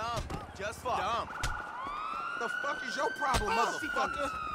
dumb. Just dumb. The fuck is your problem, motherfucker?